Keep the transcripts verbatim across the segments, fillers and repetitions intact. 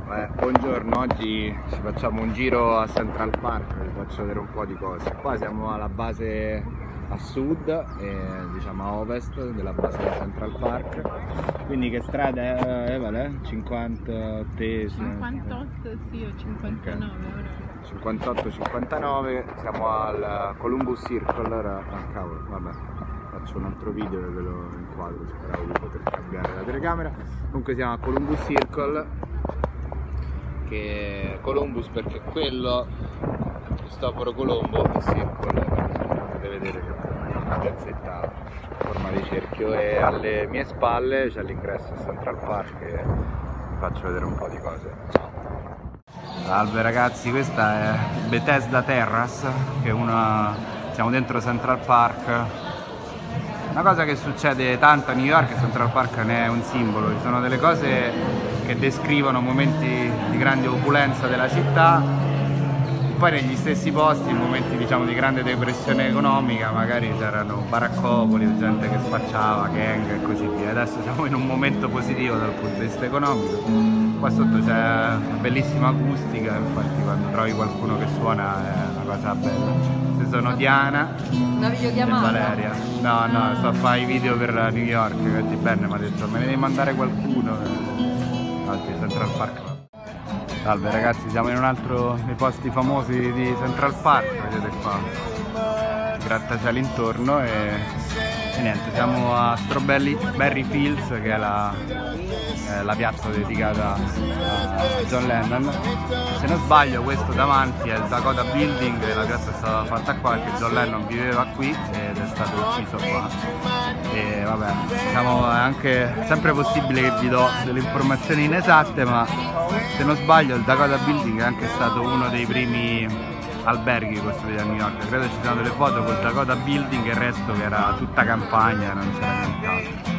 Beh, buongiorno, oggi ci facciamo un giro a Central Park, vi faccio vedere un po' di cose. Qua siamo alla base a sud, e, diciamo a ovest della base di Central Park. Quindi che strada è, Evale? cinquantottesima? cinquantotto sì, o cinquantanove Okay. ora. cinquantotto cinquantanove, siamo al Columbus Circle. Ora, ah cavolo, vabbè, faccio un altro video e ve lo inquadro, speravo di poter cambiare la telecamera. Comunque siamo a Columbus Circle, che è Columbus perché quello, Cristoforo Colombo, è Circle, potete vedere che è una piazzetta a forma di cerchio, e alle mie spalle c'è l'ingresso a Central Park e vi faccio vedere un po' di cose. Ciao! Salve ragazzi, questa è Bethesda Terrace, che è una... siamo dentro Central Park. Una cosa che succede tanto a New York, e Central Park ne è un simbolo, ci sono delle cose che descrivono momenti di grande opulenza della città, poi negli stessi posti, in momenti diciamo di grande depressione economica, magari c'erano baraccopoli, gente che spacciava, gang e così via. Adesso siamo in un momento positivo dal punto di vista economico. Qua sotto c'è una bellissima acustica, infatti quando trovi qualcuno che suona è una cosa bella. Ci sono Diana Una videochiamata? e Valeria. No, no, sto a fare i video per New York, oggi Ben mi ha detto me ne devi mandare qualcuno. Oggi Central Park. Salve ragazzi, siamo in un altro dei posti famosi di Central Park, vedete qua grattacieli intorno e, e niente, siamo a Strawberry Fields, che è la, è la piazza dedicata a John Lennon. Se non sbaglio questo davanti è il Dakota Building, la piazza è stata fatta qua perché John Lennon viveva qui ed è stato ucciso qua. E vabbè, diciamo, è anche sempre possibile che vi do delle informazioni inesatte, ma se non sbaglio il Dakota Building è anche stato uno dei primi alberghi costruiti a New York. Credo ci siano delle foto col Dakota Building e il resto che era tutta campagna, non c'era nient'altro.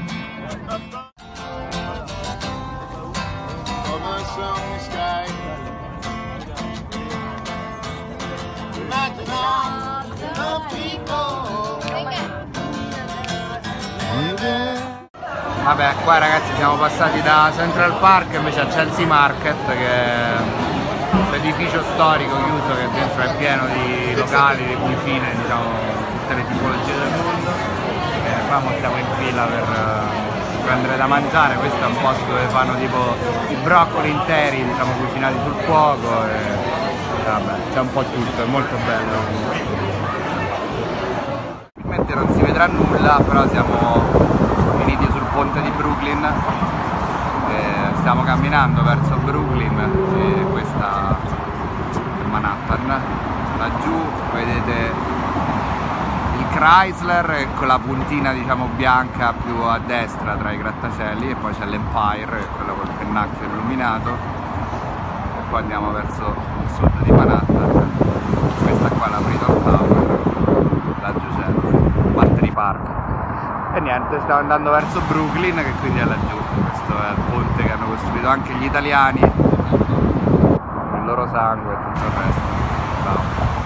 Vabbè, qua ragazzi siamo passati da Central Park invece a Chelsea Market, che è l'edificio storico chiuso che dentro è pieno di locali di cui fine, diciamo, tutte le tipologie del mondo. E qua stiamo in fila per uh, prendere da mangiare. Questo è un posto dove fanno tipo i broccoli interi, diciamo, cucinati sul fuoco e vabbè, c'è un po' tutto, è molto bello. Ovviamente non si vedrà nulla, però siamo finiti sul ponte di Brooklyn e stiamo camminando verso Brooklyn, e questa è Manhattan. Laggiù vedete il Chrysler con la puntina diciamo bianca più a destra tra i grattacieli, e poi c'è l'Empire, quello col pennacchio illuminato, e poi andiamo verso il sud di Manhattan. Questa qua è la Freedom Tower, laggiù c'è Battery Park. E niente, stiamo andando verso Brooklyn, che quindi è laggiù. Questo è il ponte che hanno costruito anche gli italiani, il loro sangue e tutto il resto. Ciao.